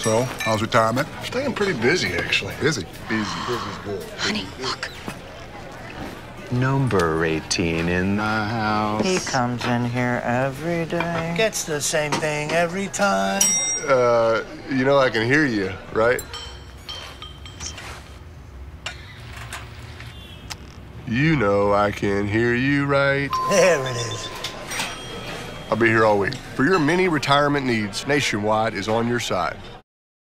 So, how's retirement? Staying pretty busy, actually. Busy? Busy's good. Honey, look. Number 18 in the house. He comes in here every day. Gets the same thing every time. You know I can hear you, right? You know I can hear you, right? There it is. I'll be here all week. For your mini retirement needs, Nationwide is on your side.